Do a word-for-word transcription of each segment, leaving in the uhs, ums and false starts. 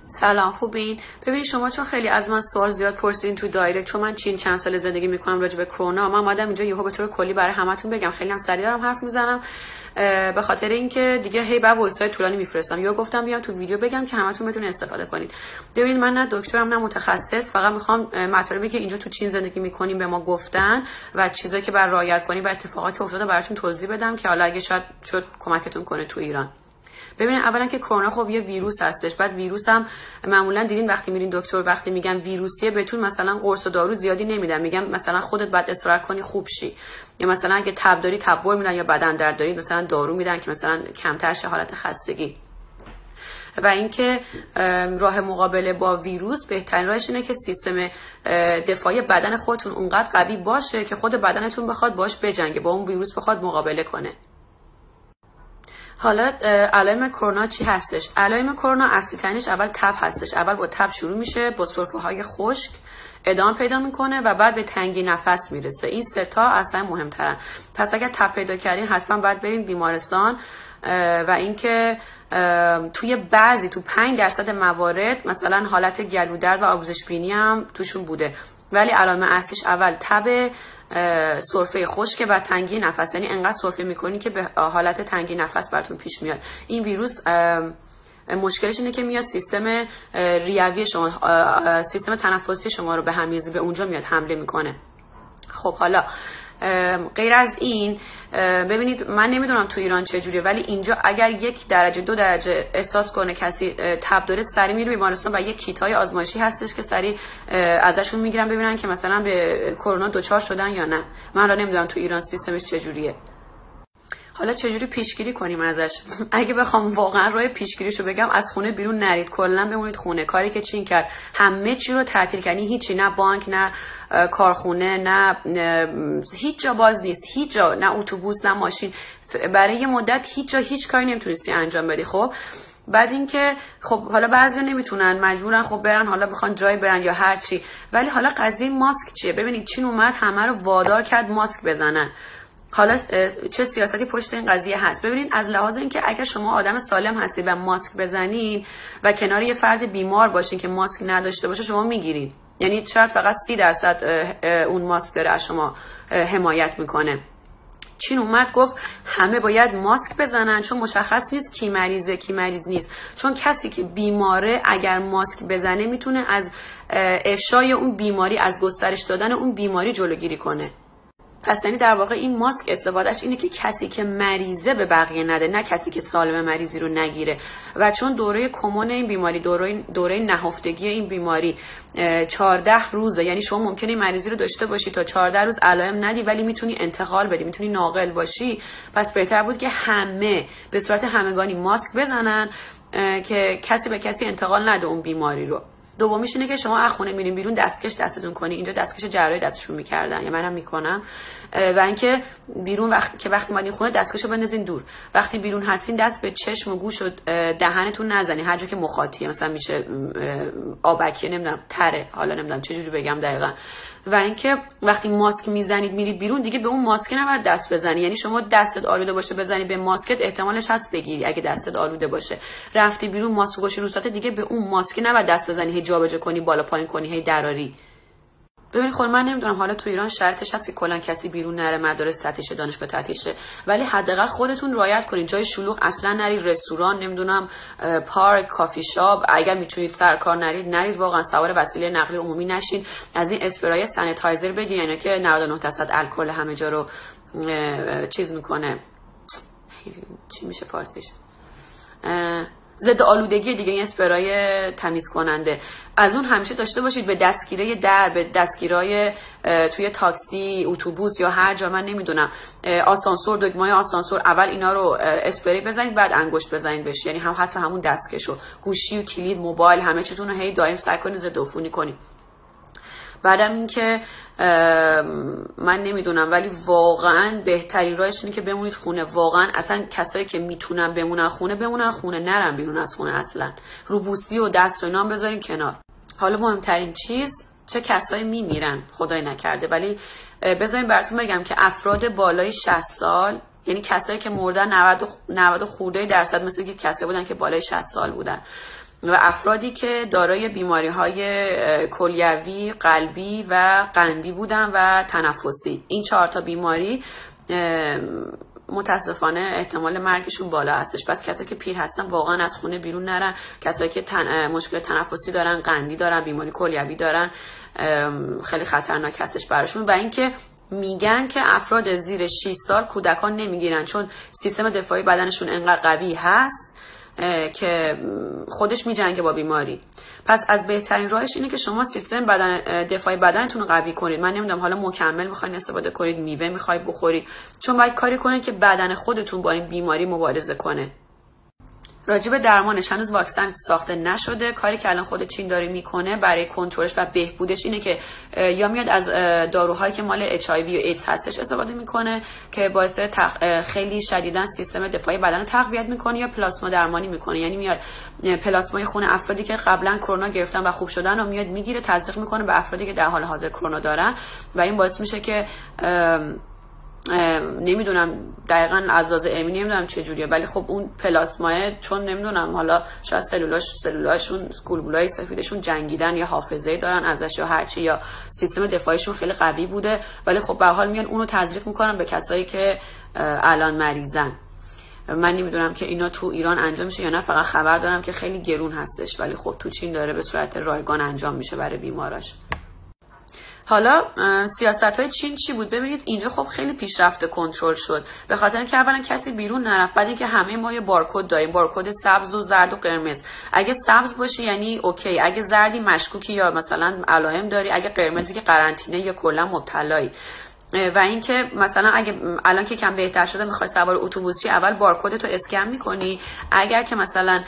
سلام، خوبین؟ ببینید شما چون خیلی از من سوال زیاد پرسیدین تو دایرکت، چون من چین چند سال زندگی میکنم راجع به کرونا، من اومدم اینجا یهو به طور کلی برای همتون بگم. خیلی هم سریع دارم حرف میزنم به خاطر اینکه دیگه هی بعد وایسای طولانی میفرستم. یا گفتم بیام تو ویدیو بگم که همتون بتونید استفاده کنید. ببینید من نه دکترم نه متخصص، فقط میخوام مطالبی که اینجا تو چین زندگی میکنیم به ما گفتن و چیزایی که بر رعایت کنیم و اتفاقاتی که افتاده براتون توضیح بدم که حالا اگه شاید شد کمکتون کنه تو ایران. ببینید اولا که کرونا خب یه ویروس هستش. بعد ویروس هم معمولا دیدین وقتی میرین دکتر وقتی میگن ویروسیه بهتون مثلا قرص و دارو زیادی نمیدن، میگن مثلا خودت باید اصرار کنی خوب شی، یا مثلا اگه تب داری تبر میدن، یا بدن درد داری مثلا دارو میدن که مثلا کمتر شه حالت خستگی. و اینکه راه مقابله با ویروس بهترین راهش اینه که سیستم دفاعی بدن خودتون اونقدر قوی باشه که خود بدنتون بخواد باش بجنگه، با اون ویروس بخواد مقابله کنه. حالا علائم کرونا چی هستش؟ علائم کرونا اصلی ترینش اول تب هستش. اول با تب شروع میشه، با سرفه های خشک ادامه پیدا میکنه و بعد به تنگی نفس میرسه. این سه تا اصلا مهمترن. پس اگر تب پیدا کردین حتما باید برین بیمارستان. و اینکه توی بعضی تو پنج درصد موارد مثلا حالت گلو درد و آبریزش بینی هم توشون بوده، ولی علائم اصلیش اول تب، سرفه خشک و تنگی نفس. یعنی انقدر سرفه میکنی که به حالت تنگی نفس براتون پیش میاد. این ویروس مشکلش اینه که میاد سیستم ریوی شما، سیستم تنفسی شما رو به هم میزنه، به اونجا میاد حمله میکنه. خب حالا غیر از این ببینید من نمیدونم تو ایران چجوریه، ولی اینجا اگر یک درجه دو درجه احساس کنه کسی تب داره سری میره بیمارستان و یک کیت های آزمایشی هستش که سری ازشون میگیرن ببینن که مثلا به کرونا دچار شدن یا نه. من الان نمیدونم تو ایران سیستمش چجوریه. حالا چجوری پیشگیری کنیم ازش؟ اگه بخوام واقعا راه پیشگیریشو بگم، از خونه بیرون نرید، کلا بمونید خونه. کاری که چین کرد همه چی رو تعطیل کردن، هیچی، نه بانک نه کارخونه نه هیچ جا باز نیست، هیچ جا، نه اتوبوس نه ماشین. برای یه مدت هیچ جا هیچ کاری نمیتونستی انجام بدی. خب بعد اینکه خب حالا بعضیا نمیتونن، مجبورن خب برن، حالا بخوان جای برن یا هر چی. ولی حالا قضیه ماسک چیه؟ ببینید چین اومد همه رو وادار کرد ماسک بزنن. حالا چه سیاستی پشت این قضیه هست؟ ببینید از لحاظ اینکه اگر شما آدم سالم هستید و ماسک بزنین و کنار یه فرد بیمار باشین که ماسک نداشته باشه شما میگیرید. یعنی شاید فقط سی درصد اون ماسک داره از شما حمایت میکنه. چین اومد گفت همه باید ماسک بزنن، چون مشخص نیست کی مریضه کی مریض نیست. چون کسی که بیماره اگر ماسک بزنه میتونه از افشای اون بیماری، از گسترش دادن اون بیماری جلوگیری کنه. پس یعنی در واقع این ماسک استفادهش اینه که کسی که مریضه به بقیه نده، نه کسی که سالم مریضی رو نگیره. و چون دوره کمون این بیماری، دوره دوره نهفتگی این بیماری چهارده روزه، یعنی شما ممکنه این مریضی رو داشته باشی تا چهارده روز علائم ندی ولی میتونی انتقال بدی، میتونی ناقل باشی. پس بهتر بود که همه به صورت همگانی ماسک بزنن که کسی به کسی انتقال نده اون بیماری رو. دومیش اینه که شما از خونه میرین بیرون دستکش دستتون کنی. اینجا دستکش جراحی دستشون میکردن، یا منم میکنم. و اینکه بیرون وقت که وقتی اومدین خونه دستکشو بندازین دور. وقتی بیرون هستین دست به چشم و گوش و دهنتون نزنین، هر جا که مخاطیه، مثلا میشه آبکیه، نمیدونم تره، حالا نمیدونم چه جوری بگم دقیقاً. و اینکه وقتی ماسک میزنید میرید بیرون دیگه به اون ماسک نباید دست بزنی. یعنی شما دستت آلوده باشه بزنی به ماسکت، احتمالش هست بگیری اگه دستت آلوده باشه. رفتی بیرون ماسک گوشی روسات دیگه به اون ماسک نباید دست بزنی، هی جابجا کنی، بالا پایین کنی، هی دراری. ببین خود من نمیدونم حالا تو ایران شرطش هست که کلا کسی بیرون نره، مدارس تعطیل شه، دانشگاه تعطیل شه، ولی حداقل خودتون رعایت کنین. جای شلوغ اصلا نرید، رستوران، نمیدونم پارک، کافی شاپ، اگر میتونید سرکار نرید نرید، واقعا سوار وسیله نقلیه عمومی نشین. از این اسپرای سانیتایزر بگیرین، یعنی که نود و نه درصد الکل همه جا رو چیز میکنه، چی میشه فارسیش، ضد آلودگی دیگه، این اسپرای تمیز کننده. از اون همیشه داشته باشید، به دستگیره در، به دستگیرای توی تاکسی، اتوبوس یا هر جا، من نمیدونم آسانسور، دگمای آسانسور، اول اینا رو اسپری بزنید بعد انگشت بزنید بهش. یعنی هم حتی همون دستکشو، گوشی و کلید، موبایل، همه چیتون رو هی دائم سعی کنید ضد عفونی کنید. بعدم این که من نمیدونم، ولی واقعا بهترین راهش اینه که بمونید خونه. واقعا اصلا کسایی که میتونن بمونن خونه بمونن خونه، نرن بیرون از خونه اصلا. روبوسی و دست و اینا هم بذارین کنار. حالا مهمترین چیز، چه کسایی میمیرن خدای نکرده، ولی بذارین براتون بگم که افراد بالای شصت سال، یعنی کسایی که مردن نود خورده درصد مثل که کسایی بودن که بالای شصت سال بودن. و افرادی که دارای بیماری‌های کلیوی، قلبی و قندی بودن و تنفسی. این چهار تا بیماری متاسفانه احتمال مرگشون بالا هستش. پس کسایی که پیر هستن واقعا از خونه بیرون نرن. کسایی که تن... مشکل تنفسی دارن، قندی دارن، بیماری کلیوی دارن، خیلی خطرناک هستش براشون. و اینکه میگن که افراد زیر شش سال کودکان نمیگیرن چون سیستم دفاعی بدنشون انقدر قوی هست که خودش میجنگه با بیماری. پس از بهترین راهش اینه که شما سیستم بدن دفاعی بدنتون رو قوی کنید. من نمیدونم حالا مکمل میخواین استفاده کنید، میوه میخواید بخورید، چون باید کاری کنید که بدن خودتون با این بیماری مبارزه کنه. راجب درمانش هنوز واکسن ساخته نشده. کاری که الان خود چین داره میکنه برای کنترلش و بهبودش اینه که یا میاد از داروهایی که مال اچ آی وی و ایدز هستش استفاده میکنه که باعث تق... خیلی شدیداً سیستم دفاعی بدن رو تقویت میکنه، یا پلاسما درمانی میکنه. یعنی میاد پلاسمای خون افرادی که قبلا کرونا گرفتن و خوب شدن رو میاد میگیره، تزریق میکنه به افرادی که در حال حاضر کرونا دارن و این باعث میشه که نمیدونم دقیقاً از لحاظ علمی نمیدونم چه جوریه، ولی خب اون پلاسماه چون نمیدونم حالا شاید سلولاش سلولاشون گلبولای سفیدشون جنگیدن یا حافظه دارن ازش یا هرچی، یا سیستم دفاعیشون خیلی قوی بوده، ولی خب به هر حال میان اونو تزریق میکنن به کسایی که الان مریضن. من نمیدونم که اینا تو ایران انجام میشه یا نه، فقط خبر دارم که خیلی گرون هستش، ولی خب تو چین داره به صورت رایگان انجام میشه برای بیماراش. حالا سیاست‌های چین چی بود؟ ببینید اینجا خب خیلی پیشرفته کنترل شد، به خاطر اینکه اولا کسی بیرون نرفت، بعد اینکه همه ما یه بارکد داریم، بارکد سبز و زرد و قرمز. اگه سبز باشی یعنی اوکی، اگه زردی مشکوکی یا مثلا علائم داری، اگه قرمزی که قرنطینه یا کلا مبتلایی. و اینکه مثلا اگه الان که کم بهتر شده میخوای سوار اتوبوس شی، اول بارکدتو اسکن میکنی، اگر که مثلا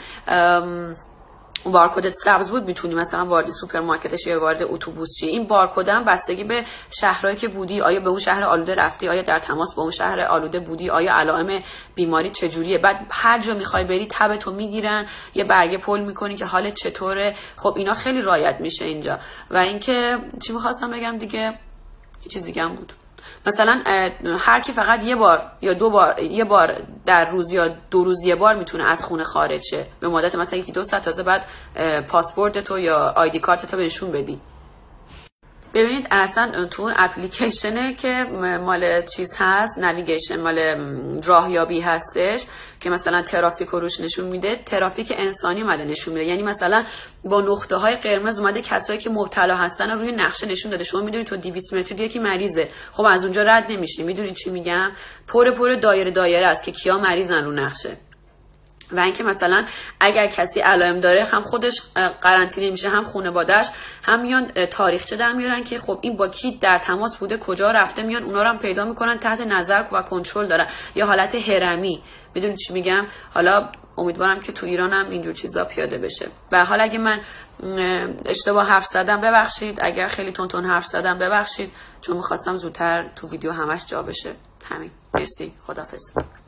بارکدت سبز بود میتونی مثلا وارد سوپرمارکتش یا وارد اتوبوس شی. این بارکد هم بستگی به شهرهایی که بودی، آیا به اون شهر آلوده رفتی، آیا در تماس با اون شهر آلوده بودی، آیا علائم بیماری چجوریه. بعد هر جا میخوای بری تبتو میگیرن، یه برگه پل میکنی که حالت چطوره. خب اینا خیلی رعایت میشه اینجا. و اینکه چی میخواستم بگم دیگه، یه چیز دیگه هم بود. مثلا هر کی فقط یه بار یا دو بار یه بار در روز یا دو روز یه بار میتونه از خونه خارج شه، به مدت مثلا یکی دو ساعت، تازه بعد پاسپورت تو یا آیدی کارت تو بهشون بدی. ببینید اصلا تو اپلیکیشنه که مال چیز هست، نویگیشن مال راهیابی هستش که مثلا ترافیک رو روش نشون میده، ترافیک انسانی اومده نشون میده. یعنی مثلا با نقطه های قرمز اومده کسایی که مبتلا هستن رو روی نقشه نشون داده. شما میدونید تو دویست متری یکی مریضه، خب از اونجا رد نمیشی. میدونید چی میگم؟ پر پر دایره دایره است که کیا مریضن رو نقشه. و اینکه مثلا اگر کسی علائم داره هم خودش قرنطینه میشه، هم خانواده‌اش، هم میان تاریخچه در میارن که خب این با کی در تماس بوده، کجا رفته، میان اونا رو هم پیدا میکنن، تحت نظر و کنترل دارن. یا حالت هرمی. میدونید چی میگم؟ حالا امیدوارم که تو ایران هم اینجور چیزا پیاده بشه. و حالا اگه من اشتباه حرف زدم ببخشید، اگر خیلی تون تون حرف زدم ببخشید، چون میخواستم زودتر تو ویدیو همش جا بشه. همین. مرسی. خداحافظ.